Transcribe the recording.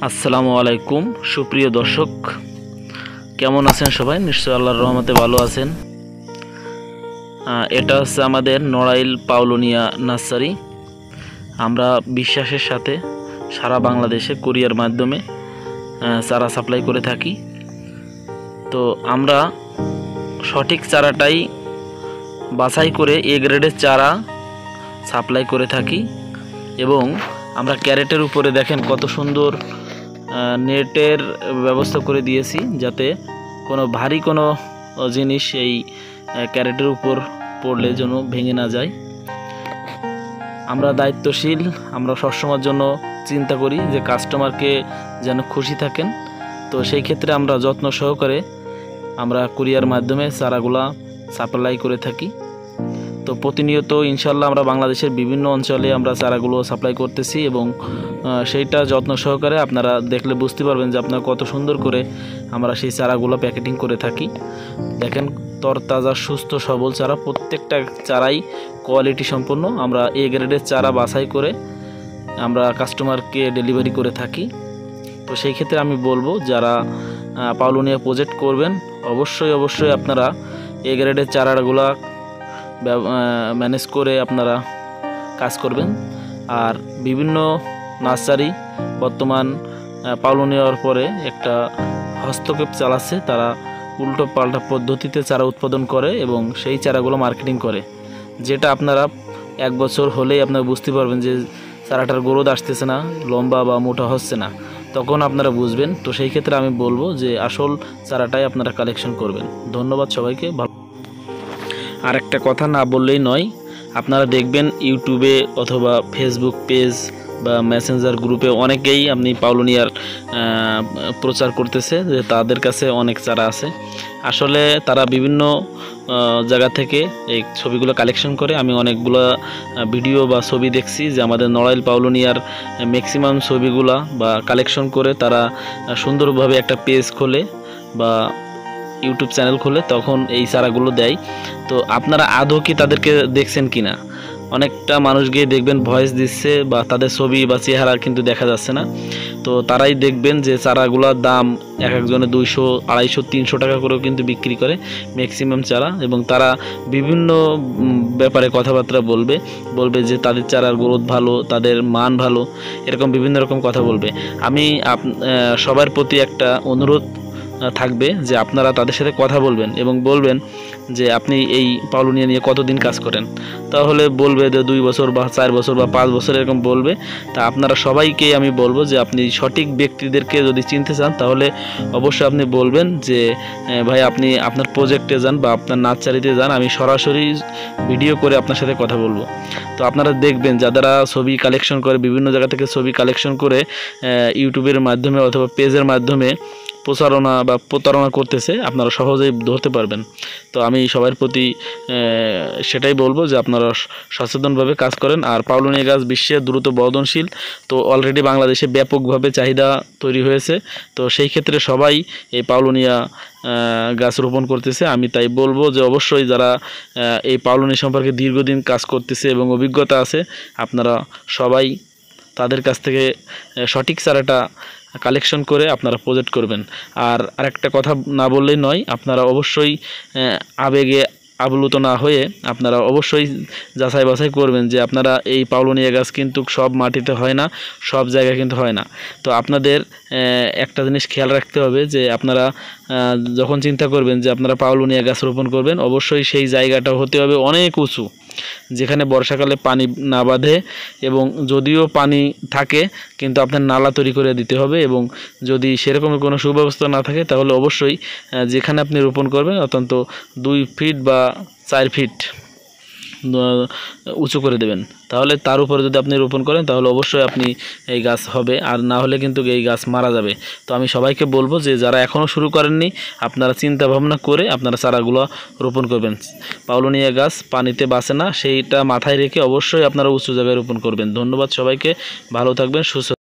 আসসালামু আলাইকুম সুপ্রিয় দর্শক, কেমন আছেন সবাই? নিশ্চয়ই আল্লাহর রহমতে ভালো আছেন। এটা হচ্ছে আমাদের নড়াইল পাউলোনিয়া নার্সারি। আমরা বিশ্বাসের সাথে সারা বাংলাদেশে কুরিয়ার মাধ্যমে চারা সাপ্লাই করে থাকি। তো আমরা সঠিক চারাটাই বাছাই করে এ গ্রেডের চারা সাপ্লাই করে থাকি এবং আমরা ক্যারেটের উপরে দেখেন কত সুন্দর নেটের ব্যবস্থা করে দিয়েছি, যাতে কোনো ভারী কোনো জিনিস এই ক্যারেটের উপর পড়লে যেন ভেঙে না যায়। আমরা দায়িত্বশীল, আমরা সবসময়ের জন্য চিন্তা করি যে কাস্টমারকে যেন খুশি থাকেন। তো সেই ক্ষেত্রে আমরা যত্ন সহকারে আমরা কুরিয়ার মাধ্যমে চারাগুলা সাপ্লাই করে থাকি। তো প্রতিনিয়ত ইনশাল্লাহ আমরা বাংলাদেশের বিভিন্ন অঞ্চলে আমরা চারাগুলো সাপ্লাই করতেছি এবং সেইটা যত্ন সহকারে আপনারা দেখলে বুঝতে পারবেন যে আপনারা কত সুন্দর করে আমরা সেই চারাগুলো প্যাকেটিং করে থাকি। দেখেন তরতাজা সুস্থ সবল চারা, প্রত্যেকটা চারাই কোয়ালিটি সম্পন্ন। আমরা এ গ্রেডের চারা বাছাই করে আমরা কাস্টমারকে ডেলিভারি করে থাকি। তো সেই ক্ষেত্রে আমি বলবো যারা পাউলোনিয়া প্রজেক্ট করবেন অবশ্যই আপনারা এ গ্রেডের চারাগুলা ম্যানেজ করে আপনারা কাজ করবেন। আর বিভিন্ন নার্সারি বর্তমান পাউলোনিয়ার পরে একটা হস্তক্ষেপ চালাচ্ছে, তারা উল্টো পাল্টা পদ্ধতিতে চারা উৎপাদন করে এবং সেই চারাগুলো মার্কেটিং করে, যেটা আপনারা এক বছর হলেই আপনারা বুঝতে পারবেন যে চারাটার গ্রোথ আসতেছে না, লম্বা বা মোটা হচ্ছে না, তখন আপনারা বুঝবেন। তো সেই ক্ষেত্রে আমি বলবো যে আসল চারাটাই আপনারা কালেকশন করবেন। ধন্যবাদ সবাইকে। আর একটা কথা না বললেই নয়, আপনারা দেখবেন ইউটিউবে অথবা ফেসবুক পেজ বা মেসেঞ্জার গ্রুপে অনেকেই আপনি পাউলোনিয়ার প্রচার করতেছে যে তাদের কাছে অনেক চারা আছে। আসলে তারা বিভিন্ন জায়গা থেকে এই ছবিগুলো কালেকশন করে। আমি অনেকগুলো ভিডিও বা ছবি দেখছি যে আমাদের নড়াইল পাউলোনিয়ার ম্যাক্সিমাম ছবিগুলা বা কালেকশন করে তারা সুন্দরভাবে একটা পেজ খোলে বা ইউটিউব চ্যানেল খুলে তখন এই চারাগুলো দেয়। তো আপনারা আদৌ কি তাদেরকে দেখছেন কিনা? অনেকটা মানুষ গিয়ে দেখবেন ভয়েস দিচ্ছে বা তাদের ছবি বা চেহারা কিন্তু দেখা যাচ্ছে না। তো তারাই দেখবেন যে চারাগুলোর দাম এক একজনে 200, 250, 300 টাকা করেও কিন্তু বিক্রি করে ম্যাক্সিমাম চারা, এবং তারা বিভিন্ন ব্যাপারে কথাবার্তা বলবে যে তাদের চারার গ্রোথ ভালো, তাদের মান ভালো, এরকম বিভিন্ন রকম কথা বলবে। আমি সবার প্রতি একটা অনুরোধ থাকবে যে আপনারা তাদের সাথে কথা বলবেন এবং বলবেন যে আপনি এই পাউলোনিয়া নিয়ে কতদিন কাজ করেন। তাহলে বলবে যে 2 বছর বা 4 বছর বা 5 বছর এরকম বলবে। তা আপনারা সবাইকে আমি বলবো যে আপনি সঠিক ব্যক্তিদেরকে যদি চিনতে চান তাহলে অবশ্যই আপনি বলবেন যে ভাই আপনি আপনার প্রজেক্টে যান বা আপনার নার্সারিতে যান, আমি সরাসরি ভিডিও করে আপনার সাথে কথা বলবো। তো আপনারা দেখবেন যারা ছবি কালেকশন করে, বিভিন্ন জায়গা থেকে ছবি কালেকশন করে ইউটিউবের মাধ্যমে অথবা পেজের মাধ্যমে প্রচারণা বা প্রতারণা করতেছে, আপনারা সহজেই ধরতে পারবেন। তো আমি সবার প্রতি সেটাই বলবো যে আপনারা সচেতনভাবে কাজ করেন। আর পাউলোনিয়া গাছ বিশ্বে দ্রুত বর্ধনশীল, তো অলরেডি বাংলাদেশে ব্যাপকভাবে চাহিদা তৈরি হয়েছে। তো সেই ক্ষেত্রে সবাই এই পাউলোনিয়া গাছ রোপণ করতেছে। আমি তাই বলবো যে অবশ্যই যারা এই পাউলোনিয়া সম্পর্কে দীর্ঘদিন কাজ করতেছে এবং অভিজ্ঞতা আছে, আপনারা সবাই তাদের কাছ থেকে সঠিক চারাটা কালেকশন করে আপনারা প্রজেক্ট করবেন। আর আরেকটা কথা না বললেই নয়, আপনারা অবশ্যই আবেগে আপ্লুত না হয়ে আপনারা অবশ্যই যাচাই বাছাই করবেন যে আপনারা এই পাউলোনিয়া গাছ কিন্তু সব মাটিতে হয় না, সব জায়গায় কিন্তু হয় না। তো আপনাদের একটা জিনিস খেয়াল রাখতে হবে যে আপনারা যখন চিন্তা করবেন যে আপনারা পাউলোনিয়া গাছ রোপণ করবেন, অবশ্যই সেই জায়গাটা হতে হবে অনেক উঁচু, যেখানে বর্ষাকালে পানি না বাঁধে, এবং যদিও পানি থাকে কিন্তু আপনার নালা তৈরি করে দিতে হবে। এবং যদি সেরকম কোনো সুব্যবস্থা না থাকে তাহলে অবশ্যই যেখানে আপনি রোপণ করবেন অত্যন্ত 2 ফিট বা 4 ফিট উঁচু করে দেবেন। তাহলে তার উপরে যদি আপনি রোপণ করেন তাহলে অবশ্যই আপনি এই গাছ হবে, আর না হলে কিন্তু এই গাছ মারা যাবে। তো আমি সবাইকে বলবো যে যারা এখনও শুরু করেননি আপনারা চিন্তা ভাবনা করে আপনারা চারাগুলো রোপণ করবেন। পাউলোনিয়া গাছ পানিতে বাঁচে না, সেইটা মাথায় রেখে অবশ্যই আপনারা উঁচু জায়গায় রোপণ করবেন। ধন্যবাদ সবাইকে, ভালো থাকবেন, সুস্থ।